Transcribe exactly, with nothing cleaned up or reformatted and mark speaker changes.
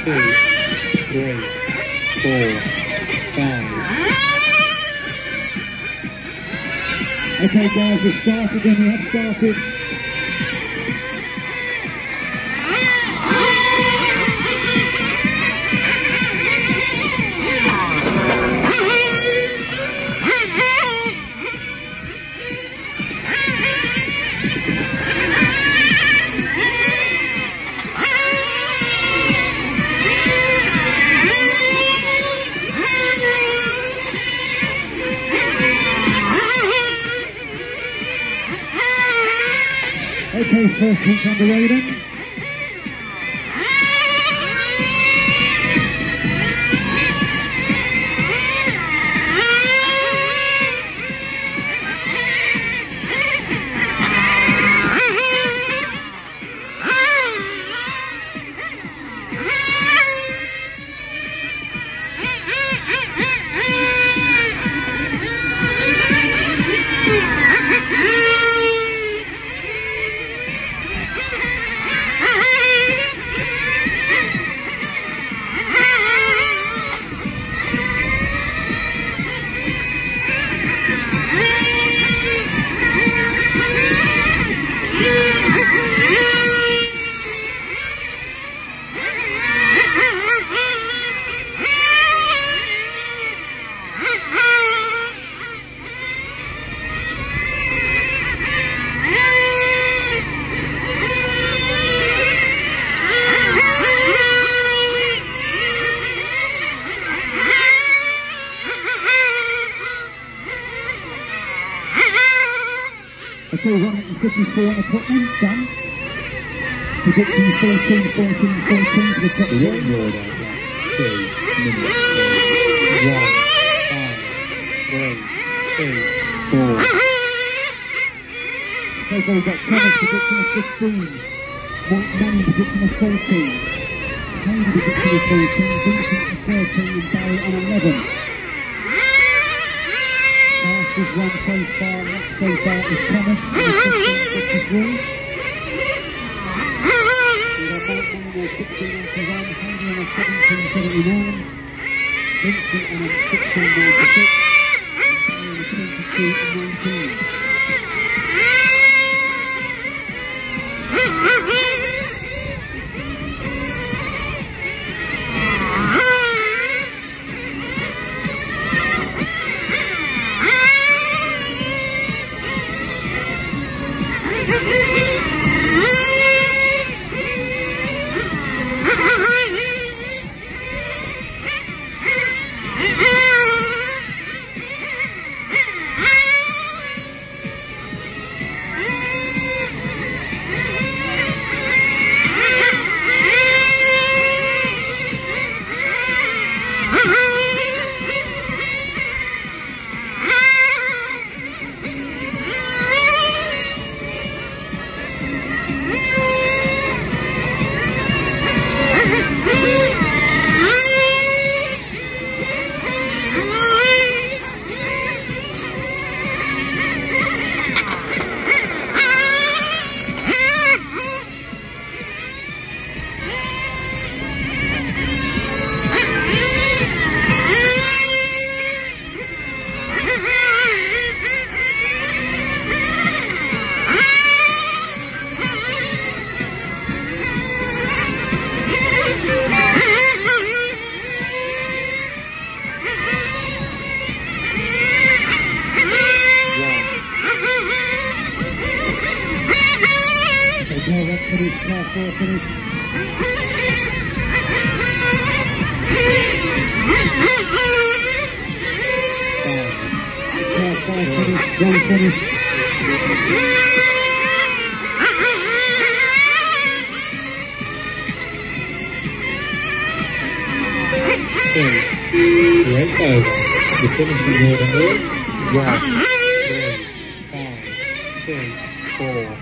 Speaker 1: two, three, four, five.
Speaker 2: Okay guys, we've started and we have started. Okay, first hit on the way then. Okay, one hundred fifty-four on the Putnam, done. Prediction fourteen, fourteen, fourteen to the top three.
Speaker 1: One more down, yeah. Two, minutes, one, five, three, two, four.
Speaker 2: Okay, so we've got Thomas prediction of fifteen. Mike Manning prediction of fourteen. Hayden prediction of fourteen. Vincent of thirteen and Barry on eleven. Fastest one so far, not so far is Thomas on fifteen fifty-three. We've got Mike Manning on sixteen ninety-one, Hayden on seventeen seventy-nine, Vincent on sixteen ninety-six, and Barry on twenty-two nineteen. Finish, car four finish. Car five finish, one finish.
Speaker 1: Two, right over. The finishing order is one, three, five, six, four.